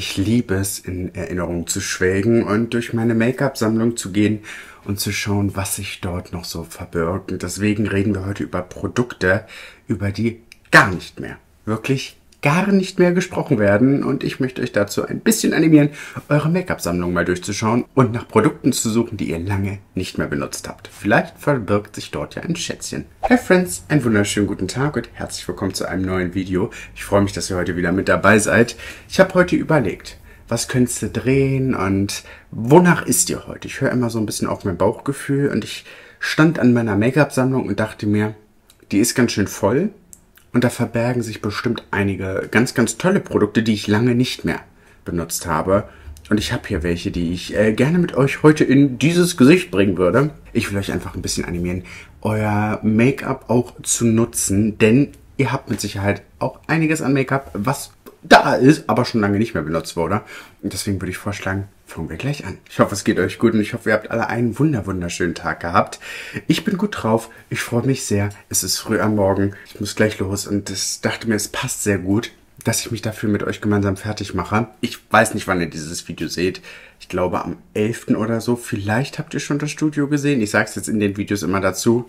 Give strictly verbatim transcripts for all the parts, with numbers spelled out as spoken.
Ich liebe es, in Erinnerung zu schwelgen und durch meine Make-up-Sammlung zu gehen und zu schauen, was sich dort noch so verbirgt. Und deswegen reden wir heute über Produkte, über die gar nicht mehr, wirklich gar nicht mehr gesprochen werden. Und ich möchte euch dazu ein bisschen animieren, eure Make-up-Sammlung mal durchzuschauen und nach Produkten zu suchen, die ihr lange nicht mehr benutzt habt. Vielleicht verbirgt sich dort ja ein Schätzchen. Hey Friends, einen wunderschönen guten Tag und herzlich willkommen zu einem neuen Video. Ich freue mich, dass ihr heute wieder mit dabei seid. Ich habe heute überlegt, was könntest du drehen und wonach ist dir heute? Ich höre immer so ein bisschen auf mein Bauchgefühl und ich stand an meiner Make-up-Sammlung und dachte mir, die ist ganz schön voll. Und da verbergen sich bestimmt einige ganz, ganz tolle Produkte, die ich lange nicht mehr benutzt habe. Und ich habe hier welche, die ich äh, gerne mit euch heute in dieses Gesicht bringen würde. Ich will euch einfach ein bisschen animieren, euer Make-up auch zu nutzen. Denn ihr habt mit Sicherheit auch einiges an Make-up, was da ist, aber schon lange nicht mehr benutzt wurde. Und deswegen würde ich vorschlagen, fangen wir gleich an. Ich hoffe, es geht euch gut und ich hoffe, ihr habt alle einen wunder wunderschönen Tag gehabt. Ich bin gut drauf, ich freue mich sehr. Es ist früh am Morgen, ich muss gleich los und ich dachte mir, es passt sehr gut, dass ich mich dafür mit euch gemeinsam fertig mache. Ich weiß nicht, wann ihr dieses Video seht. Ich glaube am elften oder so. Vielleicht habt ihr schon das Studio gesehen. Ich sage es jetzt in den Videos immer dazu.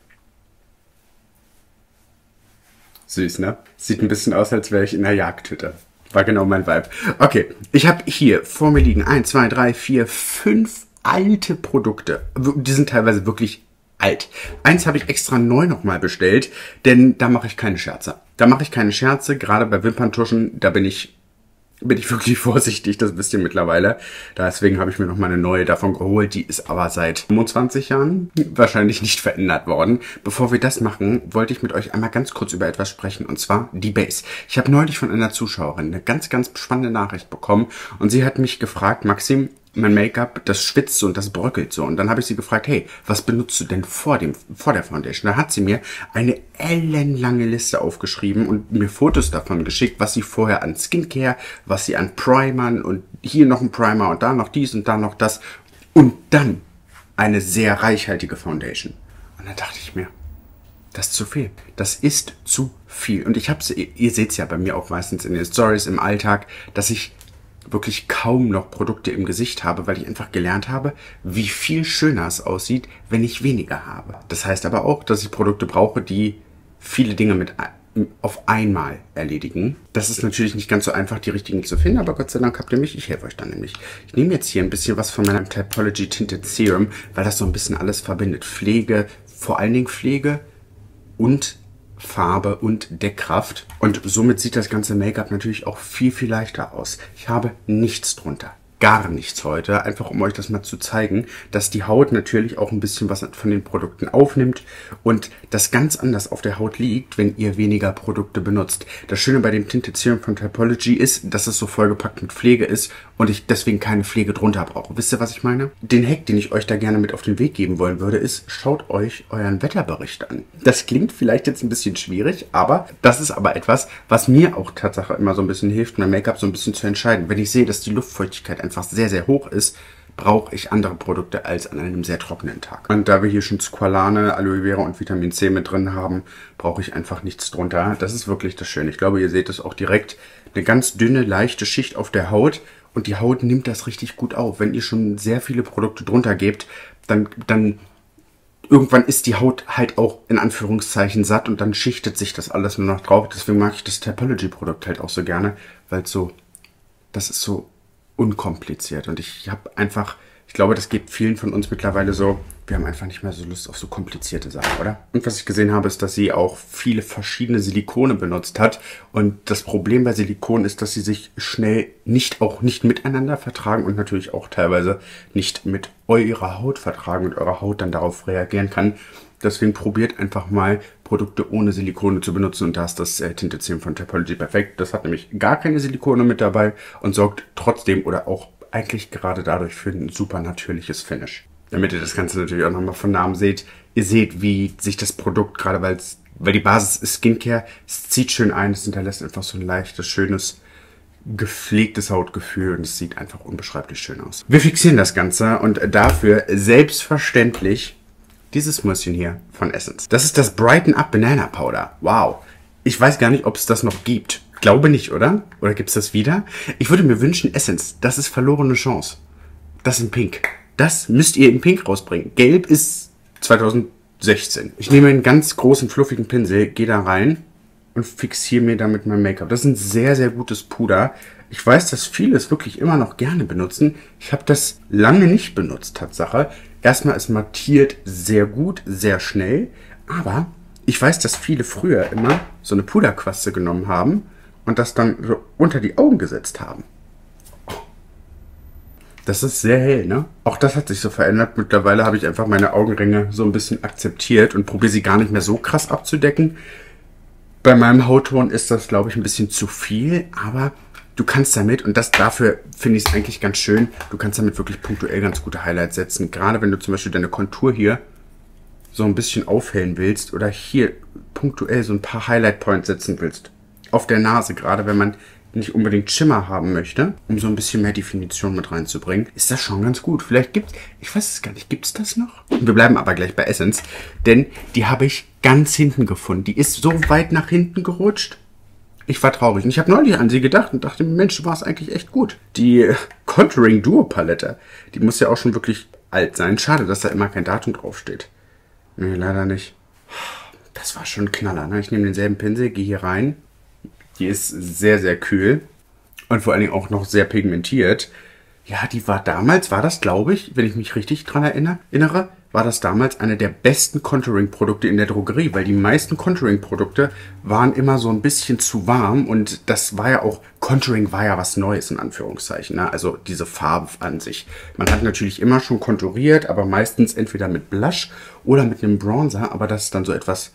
Süß, ne? Sieht ein bisschen aus, als wäre ich in einer Jagdhütte. War genau mein Vibe. Okay, ich habe hier vor mir liegen eins, zwei, drei, vier, fünf alte Produkte. Die sind teilweise wirklich alt. Eins habe ich extra neu nochmal bestellt, denn da mache ich keine Scherze. Da mache ich keine Scherze, gerade bei Wimperntuschen, da bin ich bin ich wirklich vorsichtig, das wisst ihr mittlerweile. Deswegen habe ich mir noch mal eine neue davon geholt. Die ist aber seit fünfundzwanzig Jahren wahrscheinlich nicht verändert worden. Bevor wir das machen, wollte ich mit euch einmal ganz kurz über etwas sprechen, und zwar die Base. Ich habe neulich von einer Zuschauerin eine ganz, ganz spannende Nachricht bekommen und sie hat mich gefragt, Maxim, mein Make-up, das schwitzt so und das bröckelt so. Und dann habe ich sie gefragt, hey, was benutzt du denn vor dem, vor der Foundation? Da hat sie mir eine ellenlange Liste aufgeschrieben und mir Fotos davon geschickt, was sie vorher an Skincare, was sie an Primern und hier noch ein Primer und da noch dies und da noch das. Und dann eine sehr reichhaltige Foundation. Und dann dachte ich mir, das ist zu viel. Das ist zu viel. Und ich habe es, ihr seht es ja bei mir auch meistens in den Stories im Alltag, dass ich wirklich kaum noch Produkte im Gesicht habe, weil ich einfach gelernt habe, wie viel schöner es aussieht, wenn ich weniger habe. Das heißt aber auch, dass ich Produkte brauche, die viele Dinge mit auf einmal erledigen. Das ist natürlich nicht ganz so einfach, die richtigen zu finden, aber Gott sei Dank habt ihr mich. Ich helfe euch dann nämlich. Ich nehme jetzt hier ein bisschen was von meinem Typology Tinted Serum, weil das so ein bisschen alles verbindet. Pflege, vor allen Dingen Pflege und Farbe und Deckkraft. Und somit sieht das ganze Make-up natürlich auch viel, viel leichter aus. Ich habe nichts drunter. Gar nichts heute. Einfach um euch das mal zu zeigen, dass die Haut natürlich auch ein bisschen was von den Produkten aufnimmt und das ganz anders auf der Haut liegt, wenn ihr weniger Produkte benutzt. Das Schöne bei dem Tinted Serum von Typology ist, dass es so vollgepackt mit Pflege ist und ich deswegen keine Pflege drunter brauche. Wisst ihr, was ich meine? Den Hack, den ich euch da gerne mit auf den Weg geben wollen würde, ist, schaut euch euren Wetterbericht an. Das klingt vielleicht jetzt ein bisschen schwierig, aber das ist aber etwas, was mir auch Tatsache immer so ein bisschen hilft, mein Make-up so ein bisschen zu entscheiden. Wenn ich sehe, dass die Luftfeuchtigkeit einfach sehr, sehr hoch ist, brauche ich andere Produkte als an einem sehr trockenen Tag. Und da wir hier schon Squalane, Aloe Vera und Vitamin C mit drin haben, brauche ich einfach nichts drunter. Das ist wirklich das Schöne. Ich glaube, ihr seht es auch direkt. Eine ganz dünne, leichte Schicht auf der Haut und die Haut nimmt das richtig gut auf. Wenn ihr schon sehr viele Produkte drunter gebt, dann, dann irgendwann ist die Haut halt auch in Anführungszeichen satt und dann schichtet sich das alles nur noch drauf. Deswegen mag ich das Typology-Produkt halt auch so gerne, weil es so, das ist so unkompliziert und ich habe einfach, ich glaube, das geht vielen von uns mittlerweile so, wir haben einfach nicht mehr so Lust auf so komplizierte Sachen, oder? Und was ich gesehen habe, ist, dass sie auch viele verschiedene Silikone benutzt hat und das Problem bei Silikon ist, dass sie sich schnell nicht auch nicht miteinander vertragen und natürlich auch teilweise nicht mit eurer Haut vertragen und eure Haut dann darauf reagieren kann. Deswegen probiert einfach mal, Produkte ohne Silikone zu benutzen und da ist das äh, Tinted Serum von Typology perfekt. Das hat nämlich gar keine Silikone mit dabei und sorgt trotzdem oder auch eigentlich gerade dadurch für ein super natürliches Finish. Damit ihr das Ganze natürlich auch nochmal von Namen seht. Ihr seht, wie sich das Produkt, gerade weil es, weil die Basis ist Skincare, es zieht schön ein, es hinterlässt einfach so ein leichtes, schönes, gepflegtes Hautgefühl und es sieht einfach unbeschreiblich schön aus. Wir fixieren das Ganze und dafür selbstverständlich dieses Mäuschen hier von Essence. Das ist das Brighten Up Banana Powder. Wow. Ich weiß gar nicht, ob es das noch gibt. Glaube nicht, oder? Oder gibt's das wieder? Ich würde mir wünschen, Essence, das ist verlorene Chance. Das in Pink. Das müsst ihr in Pink rausbringen. Gelb ist zweitausendsechzehn. Ich nehme einen ganz großen, fluffigen Pinsel, gehe da rein und fixiere mir damit mein Make-up. Das ist ein sehr, sehr gutes Puder. Ich weiß, dass viele es wirklich immer noch gerne benutzen. Ich habe das lange nicht benutzt, Tatsache. Erstmal, es mattiert sehr gut, sehr schnell. Aber ich weiß, dass viele früher immer so eine Puderquaste genommen haben und das dann so unter die Augen gesetzt haben. Das ist sehr hell, ne? Auch das hat sich so verändert. Mittlerweile habe ich einfach meine Augenringe so ein bisschen akzeptiert und probiere sie gar nicht mehr so krass abzudecken. Bei meinem Hautton ist das, glaube ich, ein bisschen zu viel, aber du kannst damit, und das dafür finde ich es eigentlich ganz schön, du kannst damit wirklich punktuell ganz gute Highlights setzen. Gerade wenn du zum Beispiel deine Kontur hier so ein bisschen aufhellen willst oder hier punktuell so ein paar Highlight Points setzen willst. Auf der Nase, gerade wenn man nicht unbedingt Schimmer haben möchte, um so ein bisschen mehr Definition mit reinzubringen, ist das schon ganz gut. Vielleicht gibt's, ich weiß es gar nicht, gibt's das noch? Wir bleiben aber gleich bei Essence, denn die habe ich ganz hinten gefunden. Die ist so weit nach hinten gerutscht. Ich war traurig. Und ich habe neulich an sie gedacht und dachte, Mensch, du warst eigentlich echt gut. Die Contouring Duo Palette, die muss ja auch schon wirklich alt sein. Schade, dass da immer kein Datum draufsteht. Nee, leider nicht. Das war schon ein Knaller, ne? Ich nehme denselben Pinsel, gehe hier rein. Die ist sehr, sehr kühl und vor allen Dingen auch noch sehr pigmentiert. Ja, die war damals, war das, glaube ich, wenn ich mich richtig dran erinnere, war das damals eine der besten Contouring-Produkte in der Drogerie, weil die meisten Contouring-Produkte waren immer so ein bisschen zu warm und das war ja auch, Contouring war ja was Neues in Anführungszeichen, ne? Also diese Farbe an sich. Man hat natürlich immer schon konturiert, aber meistens entweder mit Blush oder mit einem Bronzer, aber dass dann so etwas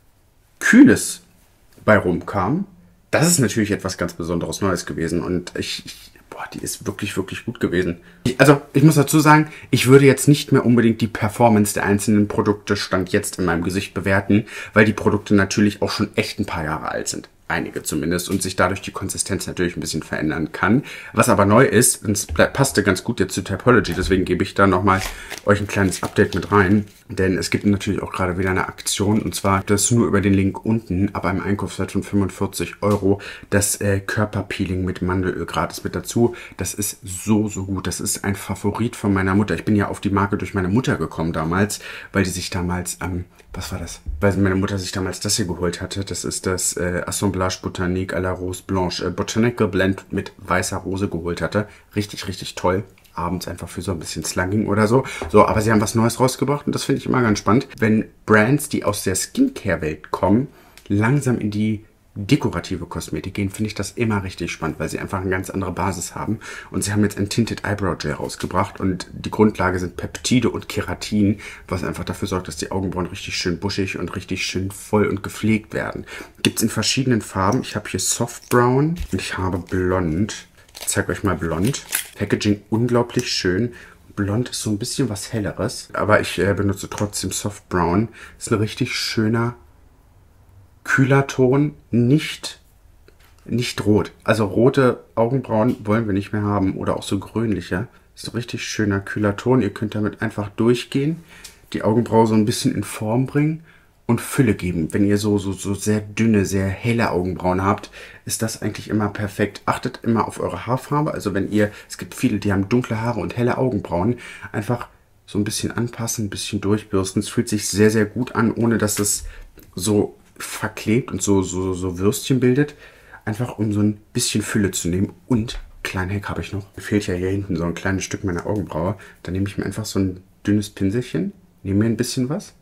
Kühles bei rumkam, das ist natürlich etwas ganz Besonderes Neues gewesen und ich, ich boah, die ist wirklich, wirklich gut gewesen. Ich, also, ich muss dazu sagen, ich würde jetzt nicht mehr unbedingt die Performance der einzelnen Produkte Stand jetzt in meinem Gesicht bewerten, weil die Produkte natürlich auch schon echt ein paar Jahre alt sind. Einige zumindest und sich dadurch die Konsistenz natürlich ein bisschen verändern kann. Was aber neu ist, und es passte ganz gut jetzt zu Typology, deswegen gebe ich da nochmal euch ein kleines Update mit rein. Denn es gibt natürlich auch gerade wieder eine Aktion und zwar das nur über den Link unten, ab einem Einkaufswert von fünfundvierzig Euro, das äh, Körperpeeling mit Mandelöl gratis mit dazu. Das ist so, so gut. Das ist ein Favorit von meiner Mutter. Ich bin ja auf die Marke durch meine Mutter gekommen damals, weil die sich damals, ähm, was war das? Weil meine Mutter sich damals das hier geholt hatte. Das ist das äh, Assemblage Botanique à la Rose Blanche. Äh, Botanical Blend mit weißer Rose geholt hatte. Richtig, richtig toll. Abends einfach für so ein bisschen Slugging oder so. So, aber sie haben was Neues rausgebracht und das finde ich immer ganz spannend. Wenn Brands, die aus der Skincare-Welt kommen, langsam in die dekorative Kosmetik gehen, finde ich das immer richtig spannend, weil sie einfach eine ganz andere Basis haben. Und sie haben jetzt ein Tinted Eyebrow Gel rausgebracht und die Grundlage sind Peptide und Keratin, was einfach dafür sorgt, dass die Augenbrauen richtig schön buschig und richtig schön voll und gepflegt werden. Gibt es in verschiedenen Farben. Ich habe hier Soft Brown und ich habe Blond. Ich zeige euch mal Blond. Packaging unglaublich schön. Blond ist so ein bisschen was Helleres, aber ich äh, benutze trotzdem Soft Brown. Ist ein richtig schöner, kühler Ton, nicht, nicht rot. Also rote Augenbrauen wollen wir nicht mehr haben oder auch so grünliche. Ist ein richtig schöner, kühler Ton. Ihr könnt damit einfach durchgehen, die Augenbraue so ein bisschen in Form bringen und Fülle geben. Wenn ihr so, so, so sehr dünne, sehr helle Augenbrauen habt, ist das eigentlich immer perfekt. Achtet immer auf eure Haarfarbe. Also wenn ihr, es gibt viele, die haben dunkle Haare und helle Augenbrauen, einfach so ein bisschen anpassen, ein bisschen durchbürsten. Es fühlt sich sehr, sehr gut an, ohne dass es so verklebt und so, so, so Würstchen bildet. Einfach um so ein bisschen Fülle zu nehmen. Und, kleinen Hack habe ich noch. Mir fehlt ja hier hinten so ein kleines Stück meiner Augenbraue. Da nehme ich mir einfach so ein dünnes Pinselchen, nehme mir ein bisschen was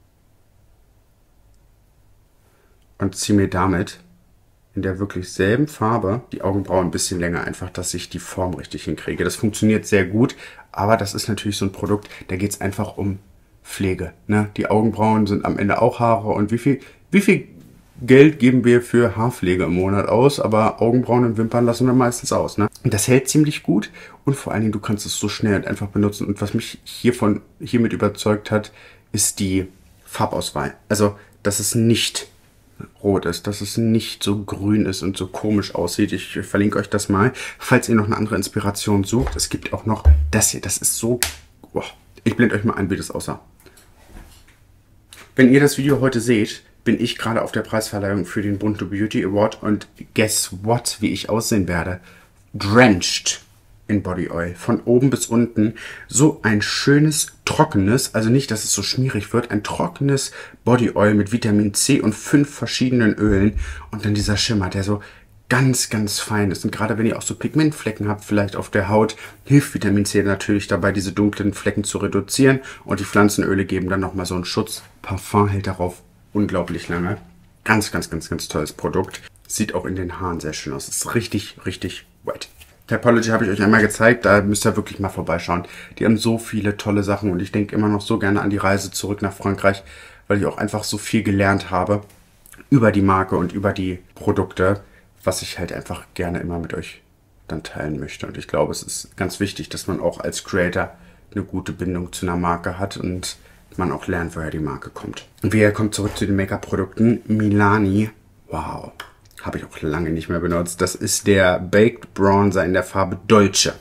und ziehe mir damit in der wirklich selben Farbe die Augenbraue ein bisschen länger, einfach, dass ich die Form richtig hinkriege. Das funktioniert sehr gut, aber das ist natürlich so ein Produkt, da geht es einfach um Pflege. Ne? Die Augenbrauen sind am Ende auch Haare und wie viel, wie viel Geld geben wir für Haarpflege im Monat aus, aber Augenbrauen und Wimpern lassen wir meistens aus. Ne? Und das hält ziemlich gut und vor allen Dingen, du kannst es so schnell und einfach benutzen. Und was mich hiervon, hiermit überzeugt hat, ist die Farbauswahl. Also, dass es nicht rot ist, dass es nicht so grün ist und so komisch aussieht. Ich verlinke euch das mal, falls ihr noch eine andere Inspiration sucht. Es gibt auch noch das hier, das ist so... Boah, ich blende euch mal ein, wie das aussah. Wenn ihr das Video heute seht, bin ich gerade auf der Preisverleihung für den Bunto Beauty Award und guess what, wie ich aussehen werde? Drenched in Body Oil. Von oben bis unten so ein schönes, trockenes, also nicht, dass es so schmierig wird, ein trockenes Body Oil mit Vitamin C und fünf verschiedenen Ölen und dann dieser Schimmer, der so ganz, ganz fein ist. Und gerade wenn ihr auch so Pigmentflecken habt, vielleicht auf der Haut, hilft Vitamin C natürlich dabei, diese dunklen Flecken zu reduzieren. Und die Pflanzenöle geben dann nochmal so einen Schutz. Parfum hält darauf unglaublich lange. Ganz, ganz, ganz, ganz tolles Produkt. Sieht auch in den Haaren sehr schön aus. Ist richtig, richtig wet. Typology habe ich euch einmal gezeigt. Da müsst ihr wirklich mal vorbeischauen. Die haben so viele tolle Sachen. Und ich denke immer noch so gerne an die Reise zurück nach Frankreich, weil ich auch einfach so viel gelernt habe über die Marke und über die Produkte, was ich halt einfach gerne immer mit euch dann teilen möchte. Und ich glaube, es ist ganz wichtig, dass man auch als Creator eine gute Bindung zu einer Marke hat und man auch lernt, woher die Marke kommt. Und wir kommen zurück zu den Make-up-Produkten. Milani, wow, habe ich auch lange nicht mehr benutzt. Das ist der Baked Bronzer in der Farbe Dolce.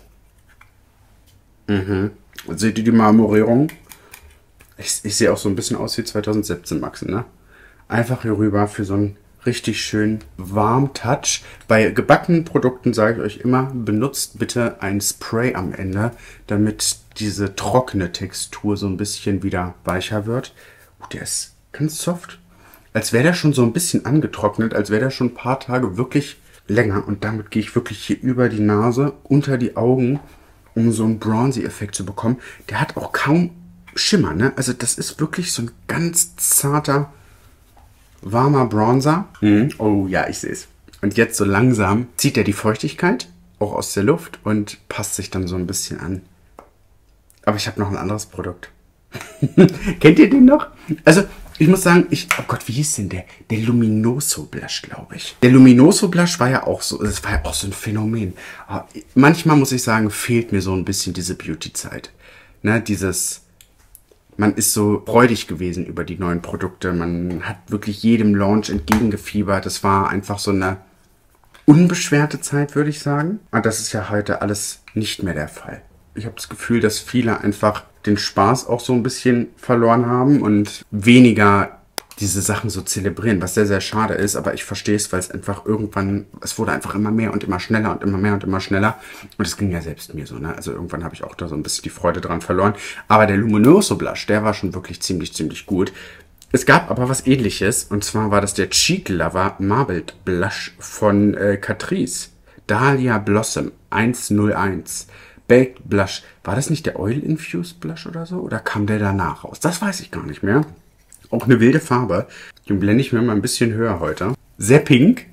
Mhm. Seht ihr die Marmorierung? Ich, ich sehe auch so ein bisschen aus wie zwanzig siebzehn, Maxen, ne? Einfach hier rüber für so einen richtig schön warm Touch. Bei gebackenen Produkten sage ich euch immer, benutzt bitte ein Spray am Ende, damit diese trockene Textur so ein bisschen wieder weicher wird. Oh, der ist ganz soft. Als wäre der schon so ein bisschen angetrocknet, als wäre der schon ein paar Tage wirklich länger. Und damit gehe ich wirklich hier über die Nase, unter die Augen, um so einen Bronzy-Effekt zu bekommen. Der hat auch kaum Schimmer, ne? Also das ist wirklich so ein ganz zarter, warmer Bronzer. Mhm. Oh ja, ich sehe es. Und jetzt so langsam zieht er die Feuchtigkeit auch aus der Luft und passt sich dann so ein bisschen an. Aber ich habe noch ein anderes Produkt. Kennt ihr den noch? Also, ich muss sagen, ich, oh Gott, wie hieß denn der? Der Luminoso Blush, glaube ich. Der Luminoso Blush war ja auch so, das war ja auch so ein Phänomen. Aber manchmal muss ich sagen, fehlt mir so ein bisschen diese Beauty-Zeit. Ne, dieses, man ist so freudig gewesen über die neuen Produkte. Man hat wirklich jedem Launch entgegengefiebert. Das war einfach so eine unbeschwerte Zeit, würde ich sagen. Und das ist ja heute alles nicht mehr der Fall. Ich habe das Gefühl, dass viele einfach den Spaß auch so ein bisschen verloren haben und weniger diese Sachen so zelebrieren, was sehr, sehr schade ist. Aber ich verstehe es, weil es einfach irgendwann, es wurde einfach immer mehr und immer schneller und immer mehr und immer schneller. Und es ging ja selbst mir so, ne? Also irgendwann habe ich auch da so ein bisschen die Freude dran verloren. Aber der Luminoso Blush, der war schon wirklich ziemlich, ziemlich gut. Es gab aber was Ähnliches, und zwar war das der Cheek Lover Marbled Blush von äh, Catrice. Dahlia Blossom eins null eins. Baked Blush. War das nicht der Oil Infused Blush oder so? Oder kam der danach raus? Das weiß ich gar nicht mehr. Auch eine wilde Farbe. Den blende ich mir mal ein bisschen höher heute. Sehr pink.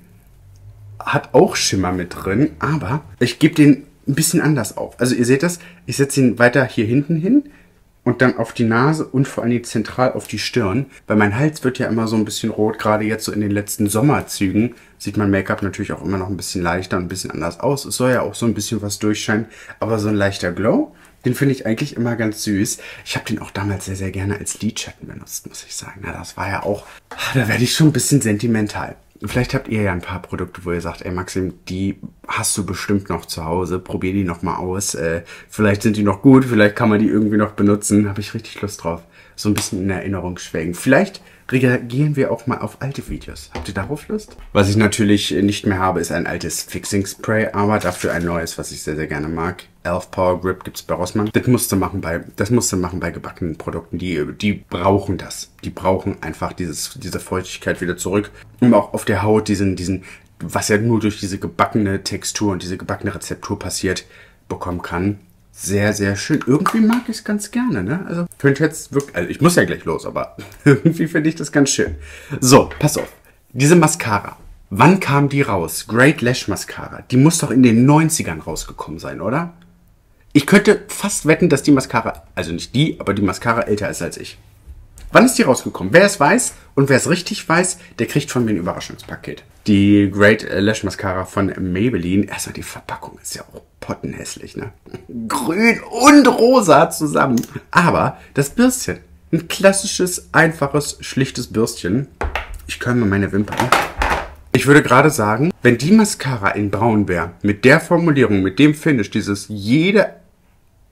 Hat auch Schimmer mit drin. Aber ich gebe den ein bisschen anders auf. Also ihr seht das. Ich setze ihn weiter hier hinten hin. Und dann auf die Nase und vor allem zentral auf die Stirn. Weil mein Hals wird ja immer so ein bisschen rot. Gerade jetzt so in den letzten Sommerzügen sieht mein Make-up natürlich auch immer noch ein bisschen leichter und ein bisschen anders aus. Es soll ja auch so ein bisschen was durchscheinen. Aber so ein leichter Glow, den finde ich eigentlich immer ganz süß. Ich habe den auch damals sehr, sehr gerne als Lidschatten benutzt, muss ich sagen. Na, das war ja auch, da werde ich schon ein bisschen sentimental. Vielleicht habt ihr ja ein paar Produkte, wo ihr sagt, ey Maxim, die hast du bestimmt noch zu Hause. Probier die noch mal aus. Äh, vielleicht sind die noch gut, vielleicht kann man die irgendwie noch benutzen. Habe ich richtig Lust drauf. So ein bisschen in Erinnerung schwelgen. Vielleicht reagieren wir auch mal auf alte Videos. Habt ihr darauf Lust? Was ich natürlich nicht mehr habe, ist ein altes Fixing Spray, aber dafür ein neues, was ich sehr, sehr gerne mag. Elf Power Grip gibt es bei Rossmann. Das musst du machen bei, das musst du machen bei gebackenen Produkten. Die, die brauchen das. Die brauchen einfach dieses, diese Feuchtigkeit wieder zurück. Um auch auf der Haut diesen, diesen, was ja nur durch diese gebackene Textur und diese gebackene Rezeptur passiert, bekommen kann. Sehr, sehr schön. Irgendwie mag ich es ganz gerne, ne? Also, könnte jetzt wirklich, also ich muss ja gleich los, aber irgendwie finde ich das ganz schön. So, pass auf. Diese Mascara. Wann kam die raus? Great Lash Mascara. Die muss doch in den neunzigern rausgekommen sein, oder? Ich könnte fast wetten, dass die Mascara, also nicht die, aber die Mascara älter ist als ich. Wann ist die rausgekommen? Wer es weiß und wer es richtig weiß, der kriegt von mir ein Überraschungspaket. Die Great Lash Mascara von Maybelline. Erstmal die Verpackung ist ja auch pottenhässlich, ne? Grün und rosa zusammen. Aber das Bürstchen. Ein klassisches, einfaches, schlichtes Bürstchen. Ich kömme meine Wimpern. Ich würde gerade sagen, wenn die Mascara in braun wäre, mit der Formulierung, mit dem Finish, dieses jede...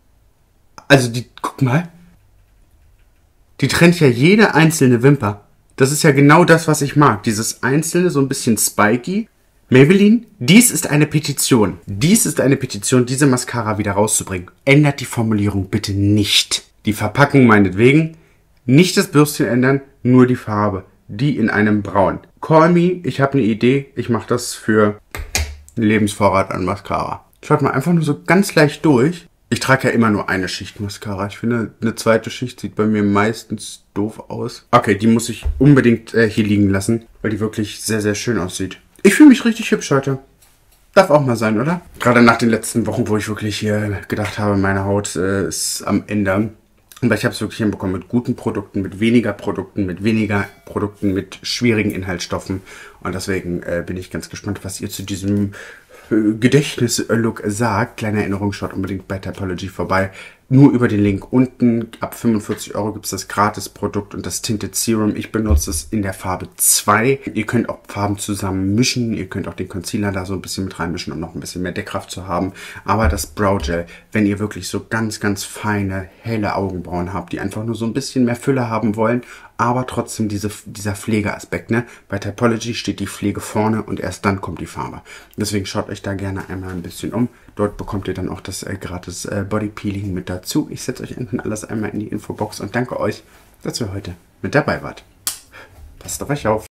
Also die, guck mal. Die trennt ja jede einzelne Wimper Das ist ja genau das, was ich mag. Dieses einzelne, so ein bisschen spiky. Maybelline, dies ist eine Petition. Dies ist eine Petition, diese Mascara wieder rauszubringen. Ändert die Formulierung bitte nicht. Die Verpackung meinetwegen. Nicht das Bürstchen ändern, nur die Farbe. Die in einem Braun. Call me, ich habe eine Idee. Ich mache das für einen Lebensvorrat an Mascara. Schaut mal einfach nur so ganz leicht durch. Ich trage ja immer nur eine Schicht Mascara. Ich finde, eine zweite Schicht sieht bei mir meistens doof aus. Okay, die muss ich unbedingt äh, hier liegen lassen, weil die wirklich sehr, sehr schön aussieht. Ich fühle mich richtig hübsch heute. Darf auch mal sein, oder? Gerade nach den letzten Wochen, wo ich wirklich hier gedacht habe, meine Haut äh, ist am Ende. Aber ich habe es wirklich hinbekommen mit guten Produkten, mit weniger Produkten, mit weniger Produkten, mit schwierigen Inhaltsstoffen. Und deswegen äh, bin ich ganz gespannt, was ihr zu diesem äh, Gedächtnis-Look sagt. Kleine Erinnerung, schaut unbedingt bei Typology vorbei. Nur über den Link unten. Ab fünfundvierzig Euro gibt es das Gratis-Produkt und das Tinted Serum. Ich benutze es in der Farbe zwei. Ihr könnt auch Farben zusammen mischen. Ihr könnt auch den Concealer da so ein bisschen mit reinmischen, um noch ein bisschen mehr Deckkraft zu haben. Aber das Brow Gel, wenn ihr wirklich so ganz, ganz feine, helle Augenbrauen habt, die einfach nur so ein bisschen mehr Fülle haben wollen, aber trotzdem diese, dieser Pflegeaspekt, ne? Bei Typology steht die Pflege vorne und erst dann kommt die Farbe. Deswegen schaut euch da gerne einmal ein bisschen um. Dort bekommt ihr dann auch das äh, gratis äh, Body Peeling mit dazu. Ich setze euch hinten alles einmal in die Infobox und danke euch, dass ihr heute mit dabei wart. Passt auf euch auf.